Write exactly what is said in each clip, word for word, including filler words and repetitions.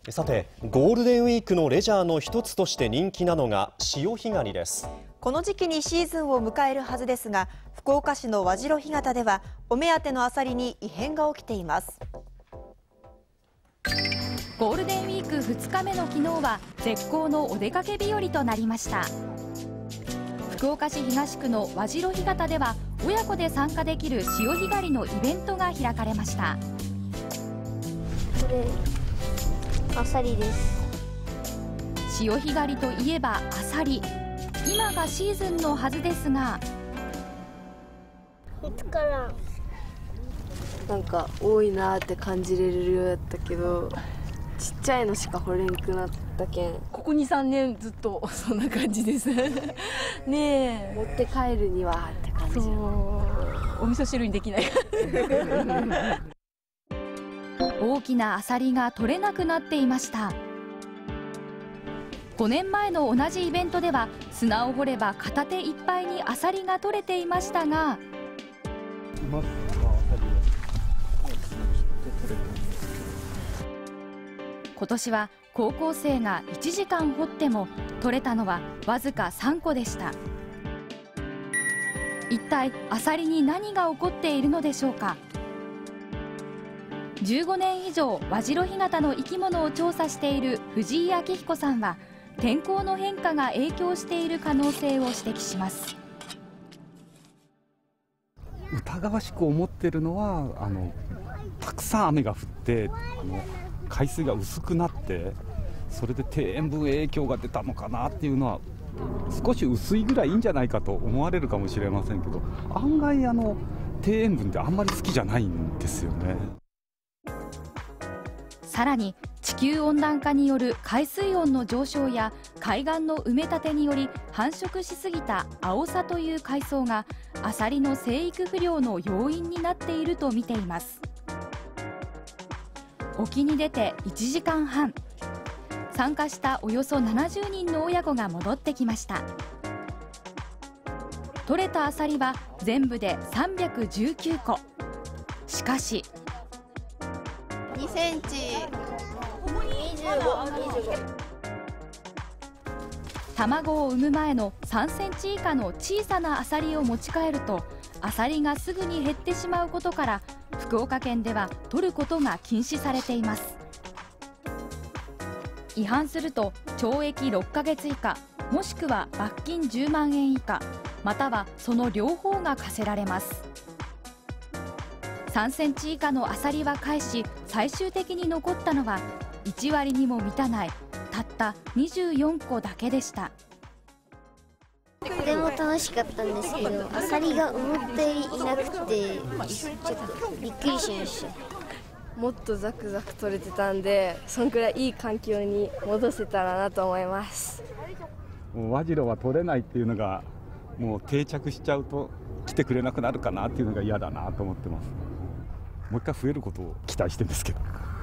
さて、ゴールデンウィークのレジャーの一つとして人気なのが潮干狩りです。 この時期にシーズンを迎えるはずですが、福岡市の和白干潟ではお目当てのアサリに異変が起きています。 ゴールデンウィークふつかめの昨日は絶好のお出かけ日和となりました。福岡市東区の和白干潟では親子で参加できる潮干狩りのイベントが開かれました。 これアサリです。 潮干狩りといえばアサリ、今がシーズンのはずですが、 見つからん。 なんか多いなって感じれるようやったけど、ちっちゃいのしか掘れんくなったけん、 ここにさんねんずっとそんな感じですねえ、 持って帰るにはって感じ。そうお味噌汁にできない大きなアサリが取れなくなっていました。ごねんまえの同じイベントでは砂を掘れば片手いっぱいにアサリが取れていましたが、今年は高校生がいちじかん掘っても取れたのはわずかさんこでした。一体アサリに何が起こっているのでしょうか。じゅうごねん以上和白干潟の生き物を調査している藤井明彦さんは、天候の変化が影響している可能性を指摘します。 疑わしく思っているのは、あのたくさん雨が降ってあの海水が薄くなって、それで低塩分影響が出たのかなっていうのは、少し薄いぐらいいいんじゃないかと思われるかもしれませんけど、案外あの低塩分ってあんまり好きじゃないんですよね。 さらに地球温暖化による海水温の上昇や海岸の埋め立てにより繁殖しすぎたアオサという海藻がアサリの生育不良の要因になっていると見ています。沖に出ていちじかんはん、参加したおよそななじゅうにんの親子が戻ってきました。取れたアサリは全部でさんびゃくじゅうきゅうこ。しかしにセンチ、 卵を産む前のさんセンチ以下の小さなアサリを持ち帰るとアサリがすぐに減ってしまうことから、福岡県では取ることが禁止されています。違反すると懲役ろっかげつ以下、もしくは罰金じゅうまんえん以下、またはその両方が課せられます。さんセンチ以下のアサリは返し、最終的に残ったのはいちわりにも満たないたったにじゅうよんこだけでした。 とても楽しかったんですけど、アサリが思っていなくてちょっとびっくりしました。 もっとザクザク取れてたんで、そんくらいいい環境に戻せたらなと思います。 もう和白は取れないっていうのがもう定着しちゃうと、来てくれなくなるかなっていうのが嫌だなと思ってます。もう一回増えることを期待してるんですけど。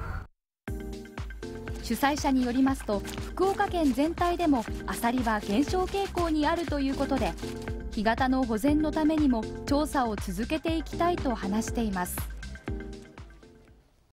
主催者によりますと、福岡県全体でもアサリは減少傾向にあるということで、干潟の保全のためにも調査を続けていきたいと話しています。